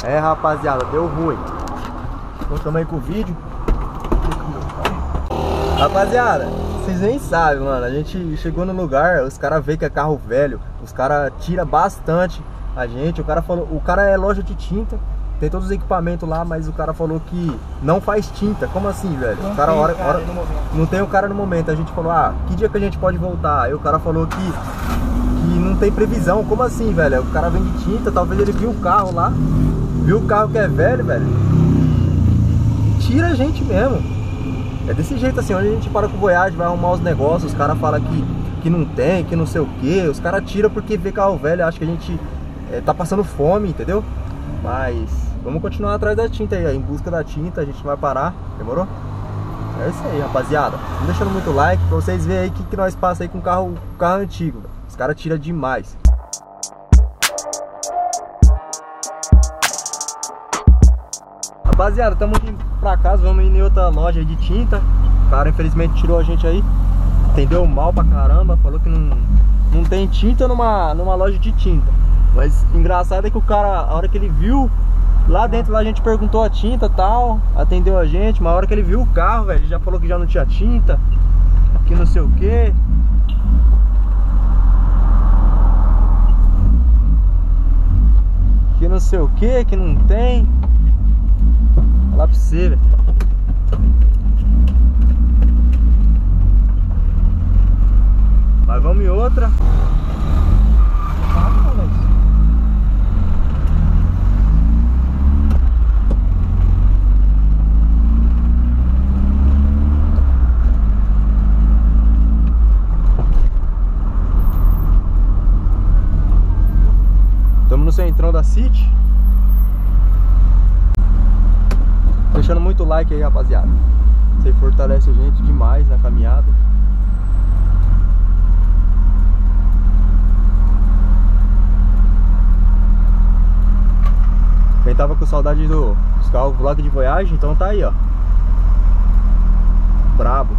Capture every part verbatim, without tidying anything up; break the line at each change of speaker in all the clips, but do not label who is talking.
É, rapaziada, deu ruim. Voltamos aí com o vídeo. Rapaziada, vocês nem sabem, mano. A gente chegou no lugar, os caras veem que é carro velho. Os caras tiram bastante a gente. O cara falou, o cara é loja de tinta, tem todos os equipamentos lá, mas o cara falou que não faz tinta. Como assim, velho?
Não
o cara,
tem
hora,
cara
hora,
no momento.
Não tem o cara no momento. A gente falou, ah, que dia que a gente pode voltar? Aí o cara falou que, que não tem previsão. Como assim, velho? O cara vende tinta, talvez ele viu o carro lá, viu o carro que é velho, velho, e tira a gente mesmo. É desse jeito assim, onde a gente para com o Voyage, vai arrumar os negócios, os caras falam que, que não tem, que não sei o que. Os caras tiram porque vê carro velho, acho que a gente é, tá passando fome, entendeu? Mas vamos continuar atrás da tinta aí, em busca da tinta, a gente vai parar, demorou? É isso aí, rapaziada. Não deixando muito like pra vocês verem aí o que, que nós passamos aí com o carro, carro antigo, véio. Os caras tiram demais. Rapaziada, estamos indo pra casa, vamos ir em outra loja de tinta. O cara infelizmente tirou a gente aí, atendeu mal pra caramba, falou que não, não tem tinta numa, numa loja de tinta. Mas engraçado é que o cara, a hora que ele viu lá dentro, lá a gente perguntou a tinta e tal, atendeu a gente, mas a hora que ele viu o carro, velho, ele já falou que já não tinha tinta, que não sei o que. Que não sei o que, que não tem. Falar pra você, velho. Mas vamos em outra. Estamos no centrão da City. Deixando muito like aí, rapaziada. Você fortalece a gente demais na caminhada. Quem tava com saudade do, dos carros vlog de Voyage, então tá aí, ó. Brabo.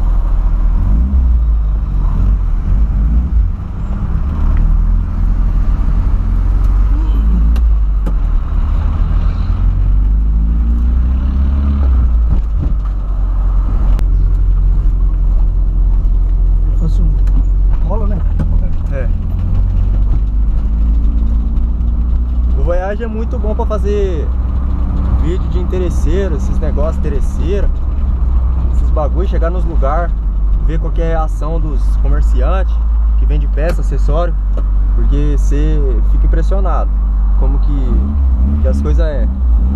É muito bom para fazer vídeo de interesseiro, esses negócios interesseira, esses bagulho, chegar nos lugares, ver qual que é a reação dos comerciantes que vende peça, acessório, porque você fica impressionado como que, que as coisas é.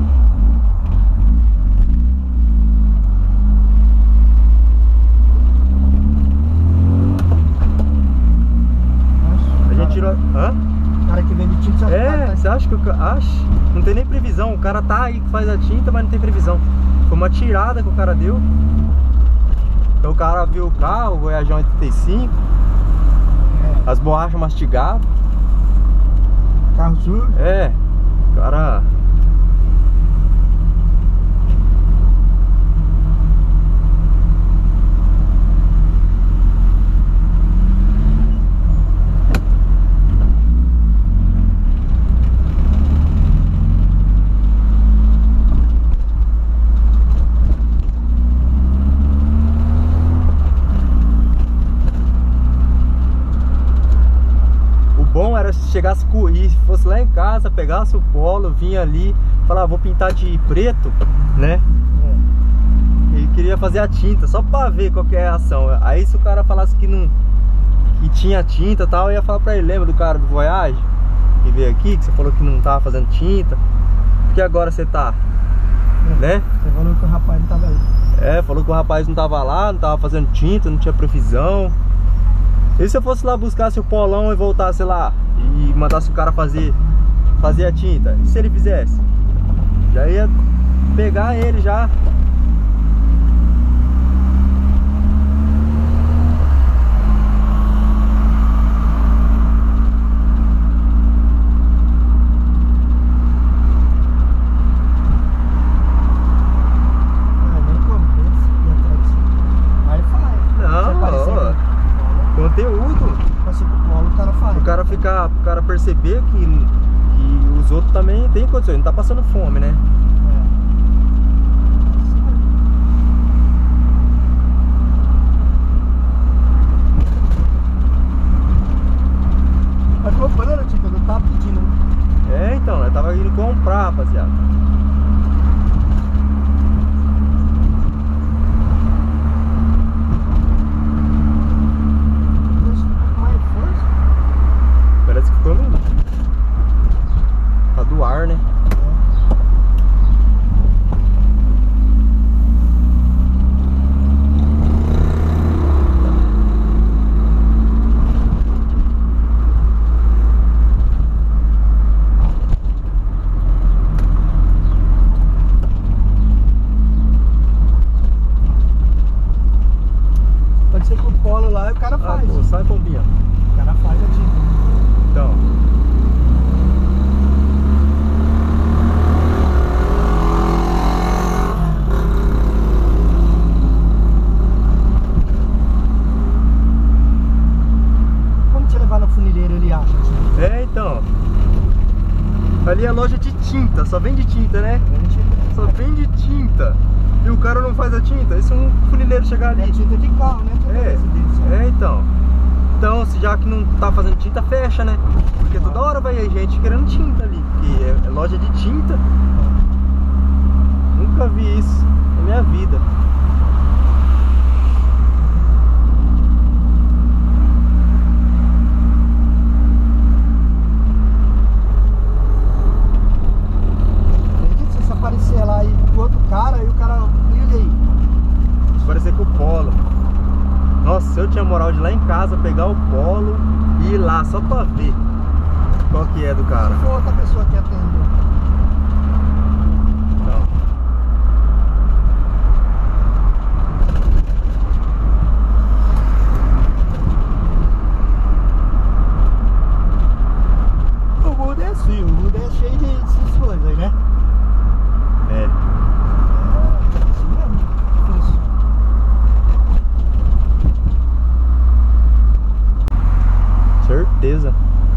A gente tirou. Hã?
Cara que vende tinta,
é, você acha que o cara. Não tem nem previsão. O cara tá aí que faz a tinta, mas não tem previsão. Foi uma tirada que o cara deu. Então o cara viu o carro, o Voyage oitenta e cinco, é. As borrachas mastigadas.
Carro sujo?
É, o cara. Se chegasse e fosse lá em casa, pegasse o Polo, vinha ali, falava, vou pintar de preto, né? É. E queria fazer a tinta, só pra ver qual que é a reação. Aí se o cara falasse que não, que tinha tinta e tal, eu ia falar pra ele, lembra do cara do Voyage? Que veio aqui, que você falou que não tava fazendo tinta, porque agora você tá, é. Né?
Você falou que o rapaz não tava aí.
É, falou que o rapaz não tava lá, não tava fazendo tinta, não tinha previsão. E se eu fosse lá buscasse o Polão e voltasse lá e mandasse o cara fazer, fazer a tinta, e se ele fizesse? Já ia pegar ele já. Conteúdo.
Assim, o cara faz.
O cara ficar, o cara perceber que, que os outros também tem condições, não tá passando fome, né?
Mas comprando, Tito, eu tava pedindo, né?
É, então, nós tava indo comprar, rapaziada. Parece que ficou no... Tá do ar, né?
Pode ser que o polo lá e o cara faz.
Ah, pô, sai, pombinha.
O cara faz a tinta.
Então.
Como te levar na funileira ele acha? Assim?
É, então. Ali é loja de tinta, só vende tinta, né? Só vende tinta. E o cara não faz a tinta. E se um funileiro chegar ali?
É tinta de carro, né?
É, é, então. Então, se já que não tá fazendo tinta, fecha, né? Porque toda hora vai gente querendo tinta ali. Porque é, é loja de tinta. Nunca vi isso na minha vida.
Se aparecer lá e o outro cara, aí o cara... E aí?
Se parecer com o Polo. Nossa, se eu tinha moral de ir lá em casa, pegar o Polo e ir lá só pra ver qual que é do cara.
Se for outra pessoa que atendeu.
Não.
O mundo é assim, o mundo é cheio de essas coisas aí, né?
É.
É assim mesmo. Isso.
Certeza.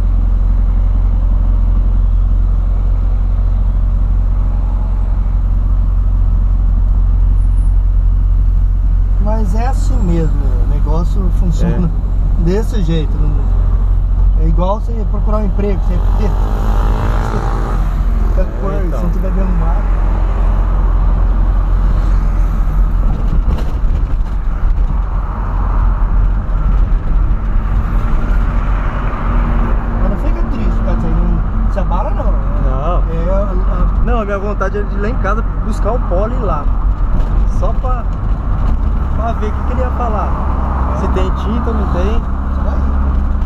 Mas é assim mesmo, o negócio funciona
É.
desse jeito. Não... É igual você procurar um emprego, você fica por,
É, então.
se não tiver bem arrumado. Mas não fica triste, cara, você não se abala não.
Não.
É, a- a-
Não, a minha vontade é de ir lá em casa buscar o Polo e ir lá. Só pra, pra ver o que, que ele ia falar. Se tem tinta ou não tem.
Só vai ir.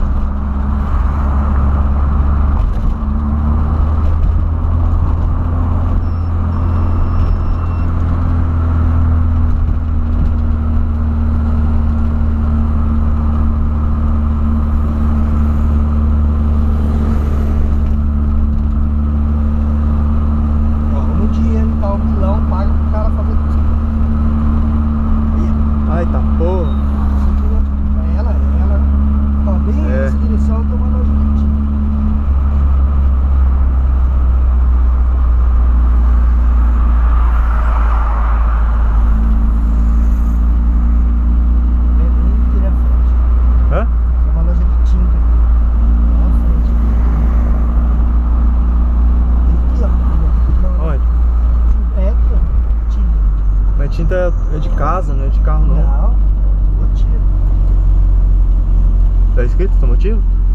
Arruma um dinheiro e tal, um milão, paga pro cara fazer tudo.
Ai, tá porra.
Ela, ela tá bem
É.
nessa direção, tem uma loja de tinta. É bem aqui na frente.
Hã?
Tem uma loja de tinta aqui na frente. Aqui, ó. Não,
Onde?
é aqui, ó. Tinta.
Mas tinta é de casa, não é de carro não.
Não, motivo.
Tá escrito automotivo?